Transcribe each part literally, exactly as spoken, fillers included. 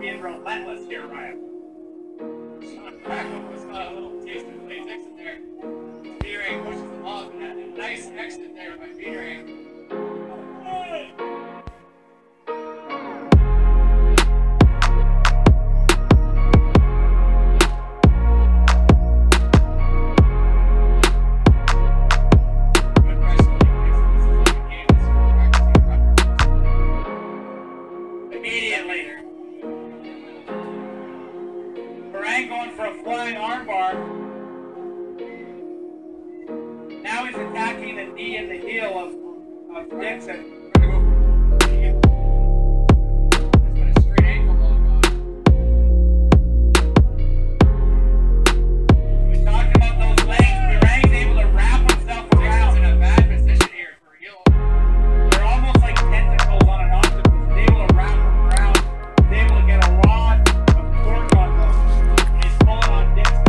being relentless here, Ryan. Sean Crackle was got a little taste of play Dixon there. Behrang pushes him off, and a nice exit there by Behrang. Behrang going for a flying armbar. Now he's attacking the knee and the heel of, of Dixon. There's been a straight ankle lock on. We talked about those legs. Behrang's able to wrap himself around. Dixon's in a bad position here for a heel. They're almost like tentacles on an octopus. He's able to wrap them around. He's able to get a lot of torque on them. On Dixon.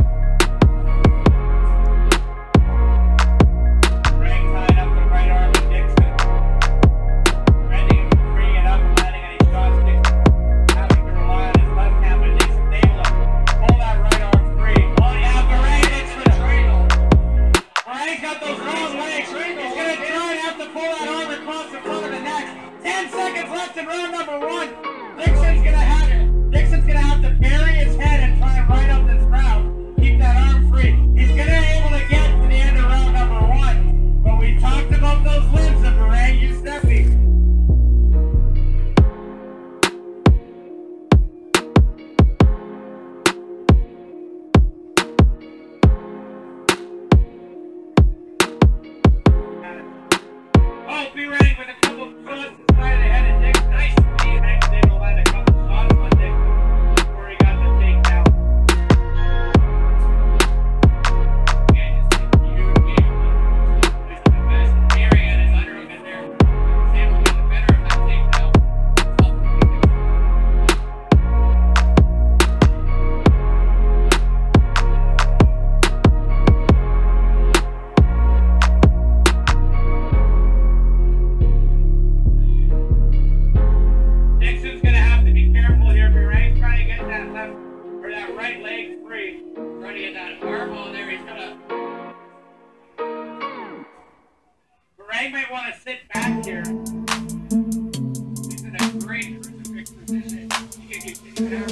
Behrang tied up the right arm of Dixon. Bending him, freeing it up and landing any shots. Dixon having to rely on his left hand, but Dixon's able to pull that right arm free. Oh yeah, Behrang hits the triangle. Behrang's got those long legs. He's going to try and have to pull that arm across the front of the neck. Ten seconds left in round number one. Dixon's going to have it. Dixon's going to have to bury his head and try and right up this round. Keep that arm free. He's going to be able to get to the end of round number one. But we talked about those limbs of Behrang Yousefi. Oh, Behrang with a couple of thrusts inside of the head of Dixon. Nice speed. Behrang's able to land a couple shots on Dixon before he got the takedown. Again, just a huge game. This is the best. Behrang had his underhook in there. He's able to get the better of that takedown. Dixon's going to have to be careful here. Behrang's trying to get that left or that right leg free. Trying to get that arm on there. He's going to. Behrang might want to sit back here. He's in a great crucifix position. He can continue to